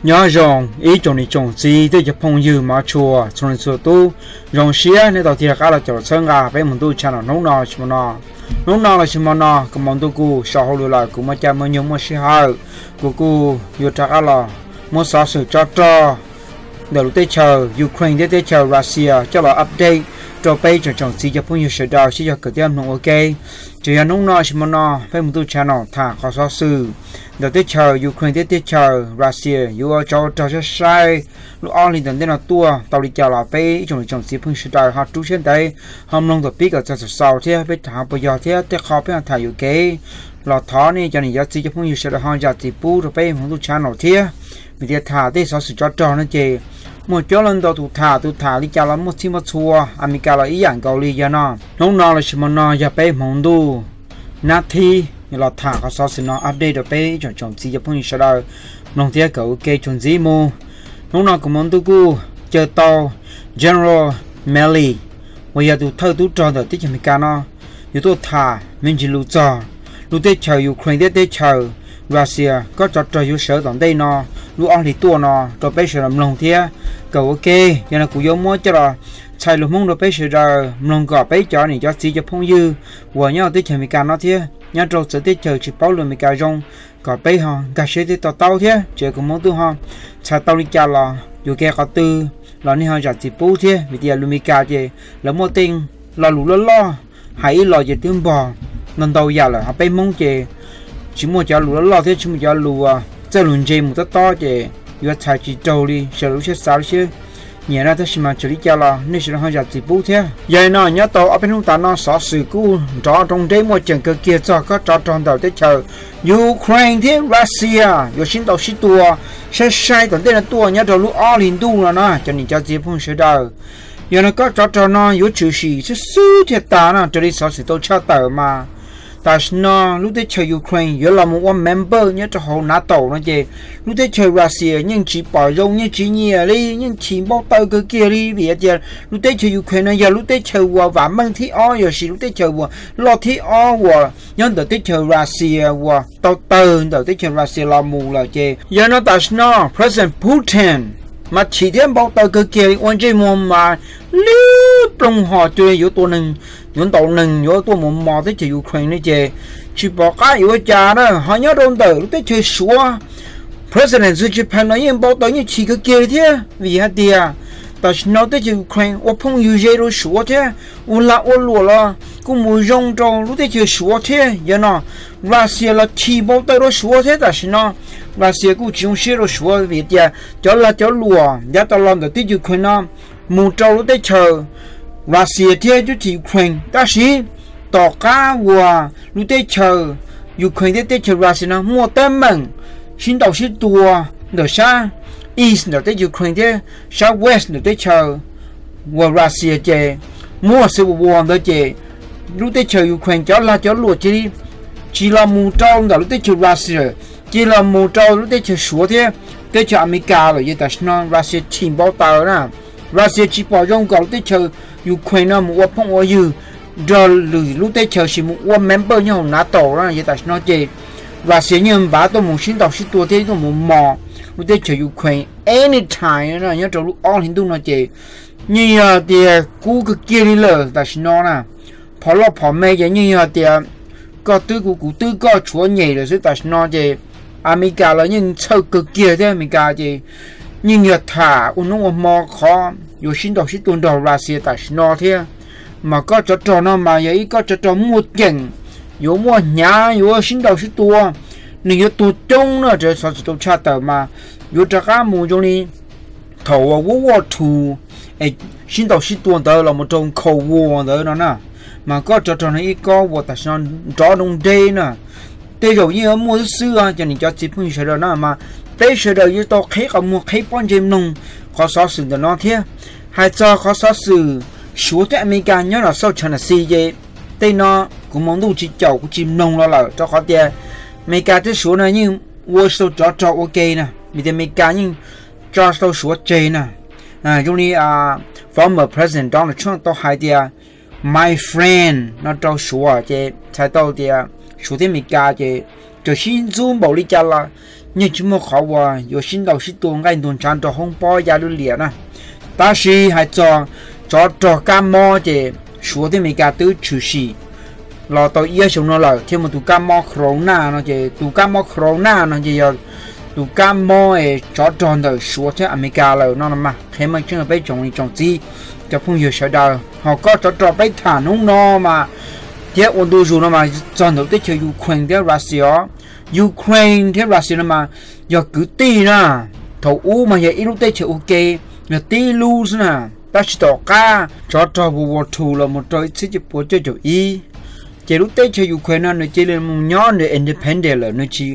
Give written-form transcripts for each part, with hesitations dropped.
nhớ rằng ý trong này trồng gì để cho phong dư mà chùa trong số tu rong xía nên đầu tiên là chỗ sơn gà với mình tu channel nấu nò là chim nò cái món tu cu sau hồi lại cũng mà cha mới nhung mà xí hai cu yêu chắc là muốn xóa sự cho đầu lúc chờ Ukraine để chờ Russia cho là update cho bây giờ trồng gì cho phong dư sẽ đào sẽ cho cái tiệm nông ok chỉ là nấu nò chim nò với mình tu channel thả khó xóa sự đầu tiên chờ Ukraine để chờ Russia yêu cho sai lúc on liền đến là tua tàu đi chờ là về trong xí phương sự đại họ chú trên đây hôm long tập biết ở trong sau thế với thằng bây giờ thế để khó phải thằng UK là thọ này cho nên giá trị cho phương sự đại họ giá trị bù rồi về không tu channel thế vì thế thả để sao sự cho nó chơi một chỗ lần đầu tu thả đi chờ là mộtทีmột chùa America là ý dạng Italy vậy nó nông nào là chim nó giờ về không tu nát thi là thả có sao xin nó update được bé chọn gì cho phong sau đó nông tiếc cậu kê chọn gì mua nông nào cũng muốn tu cu chờ tàu General Melly bây giờ tu thơ tu tròn được tích America nó yếu tu thả mình chỉ lưu tết chờ Ukraine tết chờ Russia có cho yếu sở tổng đây nó lưu on thì tua nó rồi bé sẽ làm nông tiếc cậu ok giờ là cũng giống mua cho là sai lục mông rồi bé sẽ ra nông cỏ bé cho này cho gì cho phong dư vừa nhau tết America nó thế nhà trâu sẽ tiếp chờ chỉ bảo luôn mình cài rong có bây họ cả sẽ tiếp tàu thế chỉ có món tu họ xài tàu đi chả là dù kia có tư là nên họ giả chỉ bố thế vì tiền luôn mình cài chứ là mua tiền là lú lo hãy lo gì tiếng bò lần đầu giờ là họ bây mong chỉ mua cho lú lo thế chỉ mua cho lú chơi luôn chơi một to chứ vừa xài chỉ trâu đi sợ lú sẽ sao chứ nhà ra thế mà xử lý cho là nên sẽ họ giả chỉ bố thế vậy nó nhớ tàu ở bên chúng ta nó xóa sự cũ cho trong đấy một trận cơ kia cho có cho trong đầu tới chờ Ukraine thế Russia rồi xin tàu xin tua sẽ sai còn đây là tua nhớ tàu lúc ở liền tu là nó cho nên cho chỉ phong sẽ đời giờ nó có cho nó yếu chữ gì sẽ su thiệt ta nó cho đi xóa sự tôi cho tờ mà tại nó lúc đấy chơi Ukraine giờ là một member nhớ cho họ NATO nó chứ lúc đấy chơi Russia nhưng chỉ bỏ rong nhưng chỉ nhẹ đi nhưng chỉ bao tơ cái kia đi vì giờ lúc đấy chơi Ukraine giờ lúc đấy chơi qua và mang thi o giờ chỉ lúc đấy chơi qua lo thi o qua nhưng đầu đấy chơi Russia qua tơ đầu đấy chơi Russia là mù là chứ giờ nó tại nó President Putin mà chỉ thêm bao tơ cái kia quan chơi mồm mà lưu trong họ chơi yếu tố nâng những tàu nâng yếu tố một mò tới chơi Ukraine này chơi chỉ bỏ cái yếu cha đó họ nhớ đông tử lúc tới chơi xúa President của Japan nói những bao tơ như chỉ cái kia thế vì hả tia tại nó tới chơi Ukraine ở phong yêu dây rồi xúa thế ở lúa là cũng mùi rong trong lúc tới chơi xúa thế giờ nó Russia là chỉ bao tơ rồi xúa thế tại nó Russia cũng chỉ dùng rồi xúa vì tia cho lúa giá tao làm được tới Ukraine một trâu lúc tới chờ Russia thế chứ chỉ Ukraine ta sĩ tỏ cá và lúc tới chờ Ukraine tới chờ Russia nó mua tên mình xin đầu xin tua được xa East được tới Ukraine thế South West được tới chờ và Russia chơi mua sự buồn đó chơi lúc tới chờ Ukraine cho lụa chỉ là một trâu đó lúc tới chờ Russia chỉ là một trâu lúc tới chờ số thế tới chờ America rồi vậy ta nói Russia chìm bao tàu nè Russia chỉ bỏ rong cầu tới chờ Ukraine một phong ở dư rồi lúc tới chờ chỉ một member như hồng NATO đó vậy ta nói gì Russia nhưng bà tôi muốn xin đọc xin tua thế tôi muốn mò lúc tới chờ Ukraine anytime đó nhớ trong lúc on hình dung nói gì như thì cú cái kia đi lờ ta nói nè跑了跑没嘢như thì có tư có chúa nhảy rồi ta nói gì America là những sâu cực kia thế America gì nhưng nhật thả nó mò khó dù xin đọc xin tuần đầu Russia tại nó thế mà có cho nó mà vậy có cho mua tiền dù mua nhà dù xin đọc xin tua nếu tu trông nóจะสอนตัวชาติมาอยู่จากการมุ่งตรงนี้เขาว่าถูไอ้xin đọc xin tuần đầu là một trong khẩu vuông đó nè mà có cho nó ít có và tại sao cho đông đây nè đây rồi như mua xưa cho nên cho chỉ phương sẽ đó mà bây giờ như tôi thấy có một cái bọn chim nông khó so xử được nó thế hay cho khó so xử số tại America nhớ là sau trận là gì vậy đây nó cũng mong đủ chỉ chậu của chim nông là cho khó tiền America cái số này nhưng vô số cho ok nè vì thế America nhưng cho số chơi nè trong này former president Donald Trump tôi hay tiền my friend nó cho số chứ sai tao tiền số tiền America chứ cho xin zoom bảo đi cha là nhưng chúng mà khó qua yo xin đầu xin tuồng ngay tuần tràn cho không bao giờ luôn liền à ta sĩ hay cho cam mò để số thì mình cả tứ chữ sĩ là tao yêu chúng nó là thêm một tụ cam mò corona nó chỉ tụ cam mò corona nó chỉ giờ tụ cam mò ấy cho tròn đời số thế America là nó mà khi mà chúng là bây trồng gì cho phong hiệu sợ đời họ có cho trò bây thả nông nó mà thế ôn đồ dù nó mà chọn đầu tới chơi Ukraine thế Ukraine thế Russia nó mà giờ cứ tí nè thầu u mà giờ ít lúc tới chơi ok giờ tí lose nè ta chỉ tỏ ca cho World War II là một trò sẽ chụp bộ chơi ý chơi lúc tới chơi Ukraine nó chơi lên một nhóm để independent là nó chỉ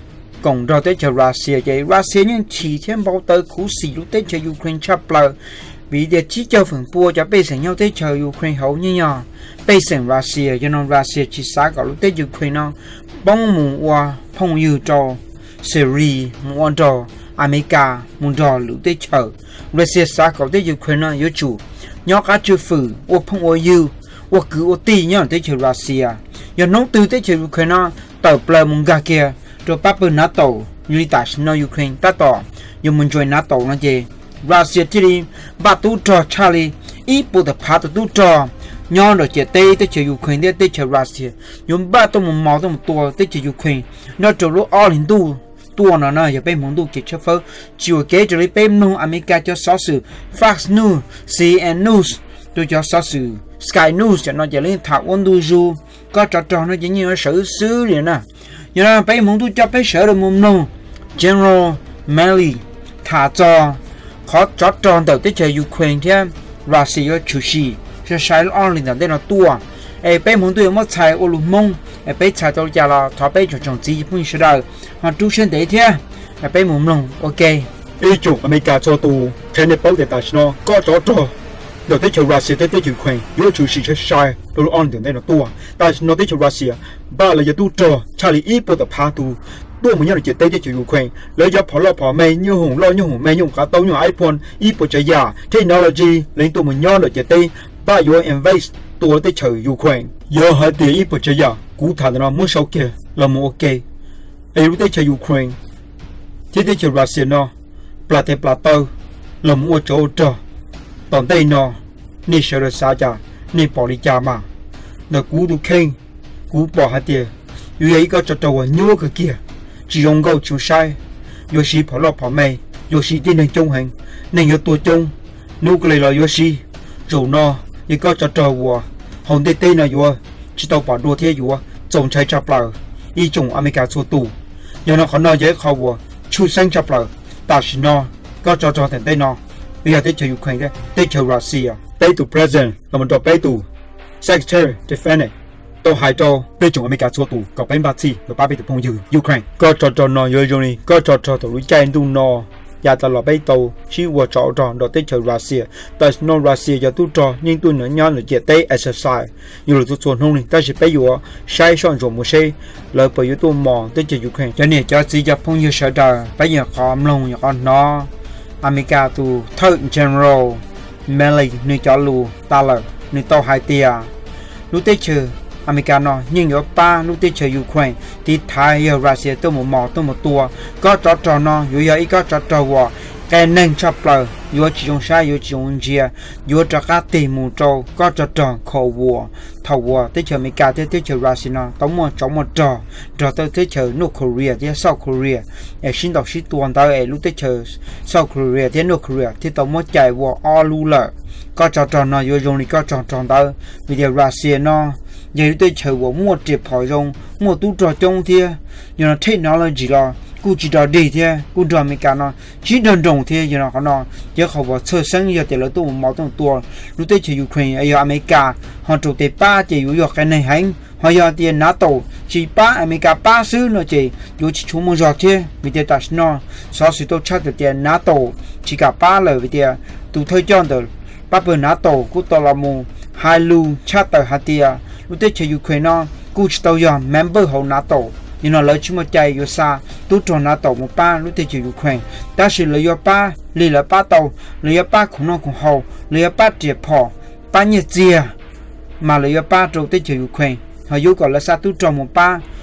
còn rồi tới chơi Russia chơi Russia nhưng chỉ thêm bao tới cú xì lúc tới chơi Ukraine chấp là vì để chỉ cho phần bua cho bây giờ nhau tới chơi Ukraine hậu như nhau bây giờ Russia cho nên Russia chỉ xả cả lúc tới Ukraine nó bóng mù qua phong yêu cho Syria muốn cho America muốn cho lúc tới chơi Russia xả cả tới Ukraine yếu chủ nhau cả chữ phử ô phong ô yêu ô cứ ô tì nhau tới chơi Russia giờ nông từ tới chơi Ukraine tàu plei muốn gà kia rồi bắt bên NATO như tại nó Ukraine ta tỏ nhưng muốn join NATO nó gì Russia thì đi bắt tu trò Charlie ít bộ tập phá tu trò nhau rồi chơi tây tới chơi Ukraine tới chơi Russia nhưng bắt tôi một máu tôi một tua tới chơi Ukraine nó cho lúc all in tua nó giờ bên muốn tu kịch cho phơi chiều kế cho lấy bên nu America cho số sự Fox News CNN News tôi cho số sự Sky News cho nó giờ lên thảo ôn tu du có trò nó chỉ như sử xứ liền nè giờ là bên muốn tu cho bên sở được mồm nô General Milley thả cho khó cho tròn đầu tới chơi Ukraine thế Russia chủ sĩ sẽ sai on lên đến nó tua bên muốn tu mất sai ô lùm mông bên sai tôi cho là thọ bên cho chồng gì cũng sẽ được họ tu sinh để thế bên muốn lòng ok ý chủ America cho tu thế nên bảo để ta nó có trò đầu tới chơi Russia tới Ukraine yếu chủ sĩ sẽ sai tôi on đến nó tua ta nó tới chơi Russia ba là giờ tu trò Charlie ít bộ tập phá tu tôi muốn nhớ là chuyện tây chơi Ukraine lấy cho phỏ mày như hùng mày nhung cả tàu như iPhone ít bộ chơi giả technology lấy tôi muốn nhớ là chuyện tây ba yếu invest tôi tới chơi Ukraine giờ hai tỷ ít bộ chơi giả cú thả nó muốn sau kia là một ok ấy lúc tới chơi Ukraine thế tới chơi Russia nó plateau là một chỗ trò toàn tây nó nè sợ là sao chả nè bỏ đi chả mà nó cú du khen cú bỏ hai tiền vì ấy có cho tàu nhớ cái kia chỉ dùng câu chủ sai Yoshi phỏ mày Yoshi tin nên trung hình nên nhớ tôi trung nụ cười là Yoshi rồi nó như có cho tàu của hồn tê tê này vừa chỉ tàu bỏ đua thế vừa trồng trái chập lờ y trùng America số tù nhưng nó khó nói dễ khó vừa chu xanh chập lờ ta chỉ nó có cho thành tây nó bây giờ tới chơi Ukraine đấy tới chơi Russia tới tù president là một trò tới tù secretary defense tôi hai trò bây giờ America số tù có bên bác sĩ và ba bên phong dư Ukraine có trò nó rồi có trò tàu lưỡi chạy tu nó giờ tao là bây tàu chỉ vừa trò đó tới chơi Russia tại nó Russia giờ tu trò nhưng tu nữa nhau là chỉ tới exercise như là tu chuẩn không này ta chỉ bây giờ sai chọn rồi một xe là bây giờ tu mò tới chơi Ukraine cho nên cho chỉ cho phong dư sợ đời bây giờ khó lòng nhà con nó America tu third general Milley nơi cho lu ta là nơi tàu hai tia lúc tới chơi America nó nhưng ở ba lúc tới chơi Ukraine thì Thái Russia tôi một mò tôi một tua có trò nó dù giờ ít có trò vào cái nền chập lờ dù chỉ dùng sai dù chỉ dùng gì dù cho các tìm một trâu có trò khẩu vua thầu vua tới chơi America tới chơi Russia nó tống một trò tới chơi North Korea tới South Korea để xin đọc sĩ tuần tới lúc tới chơi South Korea tới North Korea thì tống một chạy vua all lula có trò nó dù dùng đi có trò tới vì giờ Russia nó giờ tôi chơi vua mua triệt hỏi dùng mua tu trò trong thế nhưng nó technology là cú chỉ đào đi thế cú đào mấy cái nó chỉ đơn đồng thế giờ nó nó giờ họ bảo sơ sinh giờ thì là tôi một máu tôi tua lúc tới chơi Ukraine ở America họ chủ tế ba chỉอยู่cái này hành họ giờ tiền NATO chỉ ba America ba xứ nó chỉ dù chỉ chúng một giọt thế vì thế ta nó sau sự tôi chắc được tiền NATO chỉ cả ba lời vì thế từ thời gian từ ba bên NATO cú tao là một hai lu chắc từ hai tia lúc tới chơi Ukraine cú chỉ tao giờ member hậu NATO nhưng nó lấy chúng một chạy vô xa tu tròn NATO một ba lúc tới chơi Ukraine ta chỉ lấy vô ba lấy là ba tàu lấy ba cũng nó cũng hậu lấy ba triệt phò ba nhiệt dìa mà lấy ba trâu tới chơi Ukraine họ vô còn là sao tu tròn một ba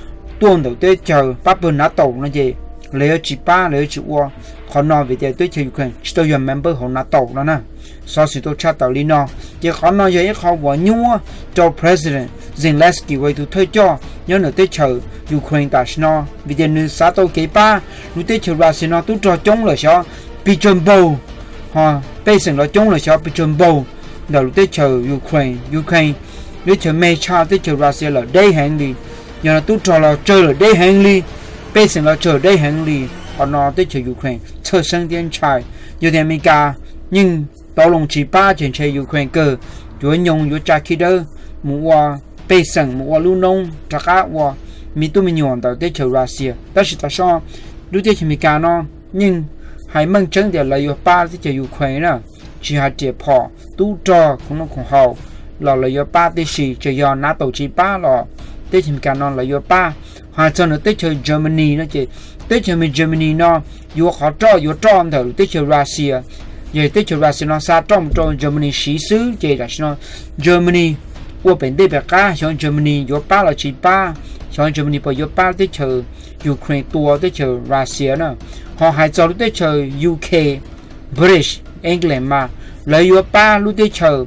tuôn đầu tới chờ ba bên nát tàu nó gì lấy chỉ ba lấy chỉ qua họ nói về tới chờ Ukraine tôi giờ member họ nát tàu đó nè sau khi tôi chat tàu đi nó chỉ họ nói vậy họ vừa nhua cho president Zelensky về từ thời cho nhớ nữa tới chờ Ukraine ta nó vì thế nên sao tôi kể ba lúc tới chờ Russia nó tôi cho chống là sao Petersburg ha bây giờ nó chống là sao Petersburg đầu tới chờ Ukraine nếu chờ mấy cha tới chờ Russia là đây hàng đi giờ là tôi cho là chơi là đây hàng đi bây giờ là chờ đây hàng đi họ nói tới chờ Ukraine chờ sang tiền trai giờ thì America nhưng tàu lồng chỉ ba trên chơi Ukraine cơ chúa nhung chúa cha khi đó mua bây giờ mua lưu nông chắc á mua mi tôi mình nhọn tới chờ Russia đó là sao lúc tới America nó nhưng hay mang chân để lấy ba tới chờ Ukraine nè chỉ hạt chế phò tu trò cũng nó cũng hậu là lấy ba tới xì chờ do nát tàu chỉ ba là tới chừng cả nó lấy ba hai cho nó tới chơi Germany nó chỉ tới chơi Germany nó vô họ cho thử tới chơi Russia giờ tới chơi Russia nó xa trong Germany xí xứ chỉ là nó Germany qua bên đây bạc cá cho Germany vô ba là chỉ ba cho Germany bỏ vô ba tới chơi Ukraine tua tới chơi Russia nữa họ hai cho tới chơi UK British England mà lấy vô ba lúc tới chơi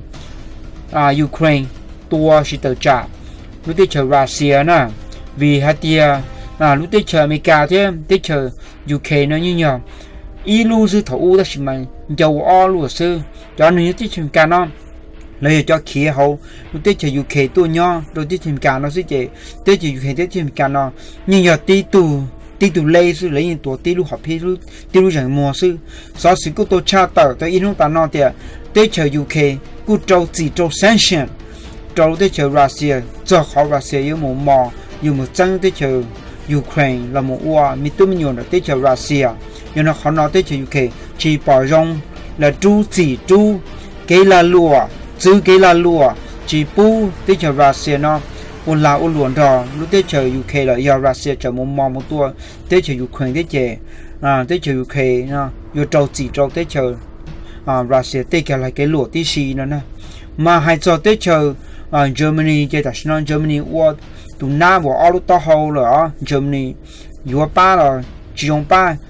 Ukraine tua chỉ tự trả lúc tới chơi Russia nè vì hai tia lúc tới chơi America thế tới chơi UK nó như nhau ilu sư thủ đó chỉ mà dầu o luôn sư cho nên tới chơi America nó lấy cho khí hậu lúc tới chơi UK tua nhau rồi tới chơi America nó sẽ chơi tới chơi UK tới chơi America nó nhưng giờ tí tụ lây sư lấy những tổ tí lu học phí lu tí lu chẳng mua sư sau sự của tôi tra tờ tới in ta nói thì tới chơi UK của châu chỉ châu sanction châu tới chơi Russia cho họ Russia yêu một mò yêu một chân tới chơi Ukraine là một ua mi tôi nhiều là tới chơi Russia nhưng nó họ nói tới chơi UK chỉ bảo rong là chú cái là lúa chứ cái là lúa chỉ bu tới chơi Russia nó ôn là ôn luồn rồi lúc tới chơi UK là do Russia chơi một mò một tua tới chơi Ukraine tới chơi UK nó vô châu chỉ châu tới chơi Russia tới cái là cái lúa tí xì nữa nè mà hai cho tới chơi Germany chơi tại sao Germany qua tụi nam của all to hole rồi Germany vừa ba là chỉ dùng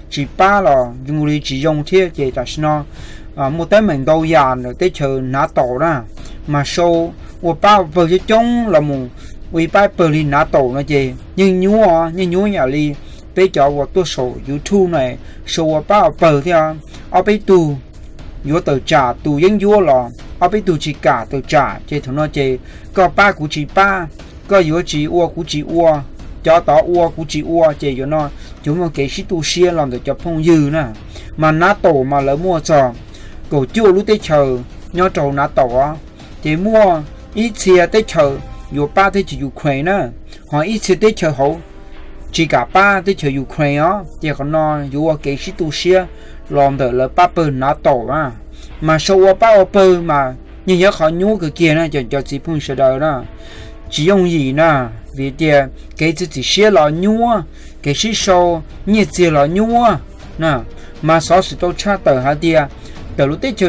ba là dùng chỉ dùng thế chơi tại sao một tới mình đâu dàn rồi tới chơi nã tổ đó mà show của ba vừa cho chúng là một vì ba Berlin nã tổ nó chơi nhưng nhúa nhà đi bây giờ của tôi số YouTube này show ba bờ theo ở bây tù vừa tự trả tù dân vua là ở bây tù chỉ cả tự trả chơi thằng nó chơi có ba cũng chỉ ba có vừa chỉ ua cũng chỉ ua cho tao ua cũng chỉ ua chơi cho nó chúng mà cái sĩ tu xia làm được cho phong dư nè mà nã tổ mà lỡ mua cho cổ chưa lúc tới chờ nhớ trầu nã tổ thì mua ít xe tới chờ vừa ba tới chờ Ukraine nè họ ít xe tới chờ hậu chỉ cả ba tới chờ Ukraine á thì còn nó vừa cái sĩ tu xia làm được là ba bên nã tổ mà sau ba bên mà nhưng nhớ họ nhú cái kia nè cho chỉ phun sờ đời nè chỉ dùng gì nè vì tiền cái chỉ xia là nhú cái sĩ sau nhiệt gì là nhú nè mà sau sự tôi tra tờ hả tia từ lúc tới chờ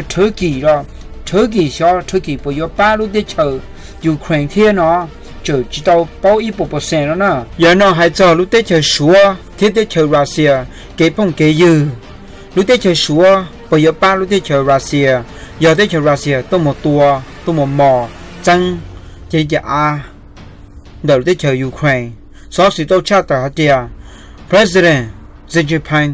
Turkey sao Turkey bây giờ ba lúc tới chờ Ukraine thế nó chờ chỉ tao bao ít bộ đó nè giờ nó hay chờ lúc tới chờ Sua thế tới chờ Russia cái phong cái dư lúc tới chờ Sua bây giờ ba lúc tới chờ Russia giờ tới chờ Russia tôi một mò chân chơi giả đầu tới chờ Ukraine sau sự tôi tra tờ hả tia President Xi Jinping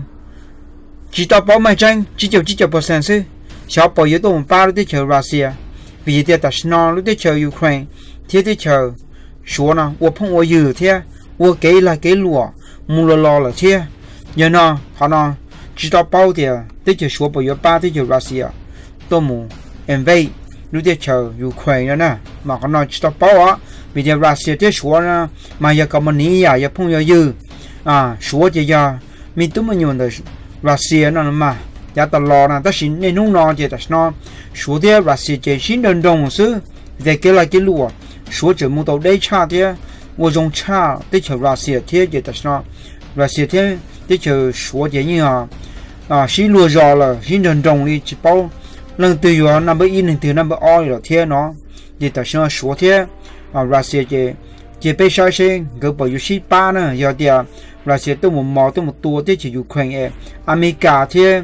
chỉ tao bao mai tranh chỉ chịu % sư sao bây giờ tôi ba lúc tới chờ Russia vì thế ta nói lúc tới chờ Ukraine thế tới chờ số nào我碰我有thế我给了给我mua lo là thế giờ nó họ nói chỉ tao bao tiền tới chờ số bây giờ ba tới chờ Russia tôi muốn invade lúc tới chờ Ukraine nè mà họ nói chỉ tao bao á vì thế Russia tới số nè mà giờ có mình nghĩ giờ碰有số chỉ giờ mình tôi mới nhận được Russia nó mà giờ tao lo nè ta xin nên không lo chỉ ta nói số thế Russia chỉ xin đơn đồng chứ để cái là cái lúa số chỉ mua tàu đây cha thế我用cha tới chờ Russia thế chỉ ta nói Russia thế tới chờ số chỉ như xin lúa giò là xin đơn đồng đi chỉ bao lần từ giờ năm bữa in từ năm bữa oi rồi thế nó chỉ ta nói số thế Russia chỉ bây giờ xem cái bảo yêu ship ba nữa giờ thì là sẽ tôi một mỏ tôi một tua thế chỉ Ukraine America thế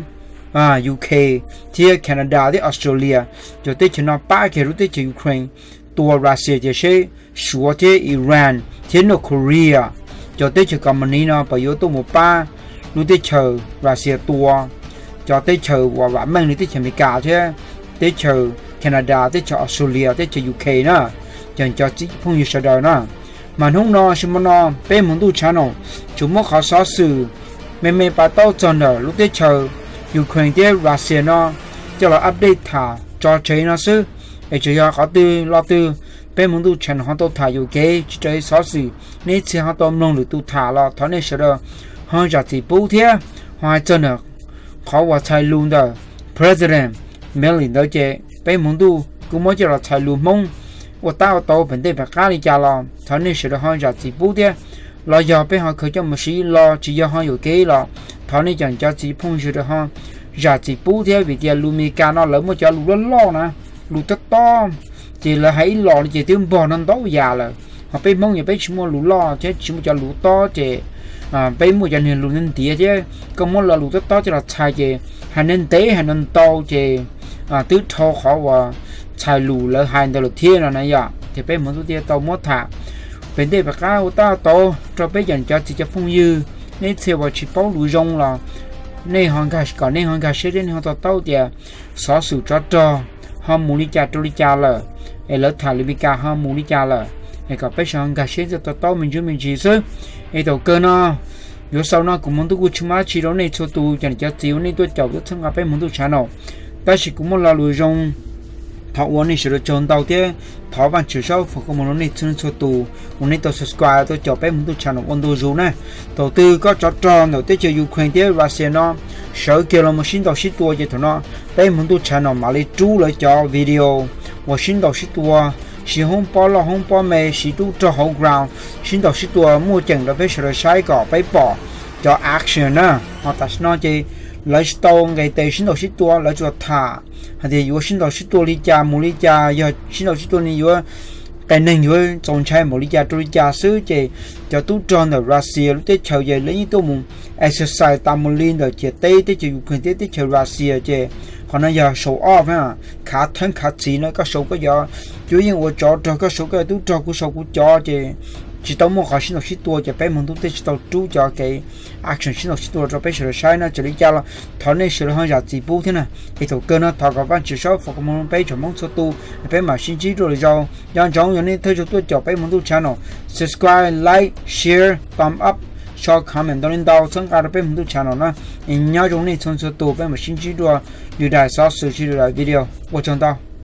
UK thế Canada thế Australia cho tới chỉ nó ba cái lúc thế chỉ Ukraine tua Russia thì sẽ số thế Iran thế North Korea cho tới chỉ còn mình nó bảo yêu tôi một ba lúc thế chờ Russia tua cho tới chờ và bạn mình tới chờ America thế tới chờ Canada tới chờ Australia tới chờ UK nữa chẳng cho chỉ không như sau đó nữa mà hôm nọ xem mà nọ bên muốn tu channel chúng nó khó xóa sự mình bắt đầu chọn rồi lúc tới chờ Ukraine tới Russia nó cho là update thả cho chơi nó chứ để cho họ từ lo từ bên muốn tu channel họ tu thả UK chỉ chơi xóa sự nên chỉ họ tu nông được tu thả là thằng này sau đó họ giả thì bố thế họ chân được họ vào chạy luôn rồi president Melin đó chứ bên muốn tu cũng mới cho là chạy luôn mong我到到本地把家里家了，他那时候好像直播的，老家被他可叫么事了，只要他有给了，他那讲叫直碰时的哈，日直播的为的路没干那了么叫路了老呢，路得多，只了还老只点包能到家了，他被梦也被什么路老，这什么叫路多这，被么叫你路能跌这，个么了路得多就了菜这，还能跌还能到这，都超好哇。chạy lù lỡ hành từ lục thiên là này ạ thì bây muốn tôi tàu mót thả bên đây bạc cá ta tàu cho bây giờ cho chỉ cho phong dư nên theo vào chỉ bao lù rong là nên hàng gà còn nên hàng gà sẽ đến hàng tàu thì xóa sự cho ham muốn đi cha là lỡ thả li ca ham muốn đi cha là còn bây giờ hàng gà sẽ cho tàu mình chỉ chứ tàu cơ nó rồi sau nó cũng muốn tôi chụp máy chỉ đó này cho tôi chẳng cho chiếu nên tôi chọn cái thằng bây muốn tôi channel ta chỉ cũng muốn là lù rong họ muốn đi sửa chọn đầu tiên thọ bằng chữ số và có một này trên số tù một này tôi subscribe tôi cho bé muốn tôi channel ôn đồ dù này đầu tư có cho tròn đầu tiên cho Ukraine thế Russia nó sở kia là một xin đầu xí tua cho thằng nó bé muốn tôi channel mà lấy chú lại cho video một xin đầu xí tua chỉ không bỏ mẹ chỉ tu cho hậu ground xin đầu xí tua mua chẳng là bé sửa sai cỏ bé bỏ cho action nè họ ta nói gì lấy stone cái tay xin đầu xí tua lấy cho thả thì yếu xin đầu xí tua lý cha mua lý cha giờ xin đầu xí tua này yếu cái này yếu trồng trái mua lý cha tôi lý cha xứ chị cho tu tròn ở Russia lúc tết chờ về lấy tôi muốn exercise tamulin rồi chị tết tết chị Ukraine tết chờ Russia chị còn bây giờ show off ha khá thân khá chỉ nó có số cái giờ chủ yếu của cho có số cái tu cho của số của cho chị chỉ tao mua khỏi xin đầu xí tua cho bé mình tu tết tao chú cho cái action xin đầu xí tua cho bé sửa sai nó chỉ lý cha là thằng này sửa hơn giờ chỉ bù thế này thì thầu cơ nó thầu có văn chỉ số phục mong bé cho mong số tu bé mà xin chỉ rồi rồi do trong này thôi cho tôi cho bé mình tu channel subscribe like share thumb up cho comment đó lên đầu xong cả bé mình tu channel nó nhớ trong này xong số tu bé mà xin chỉ rồi như đại sao xử lý video của chúng ta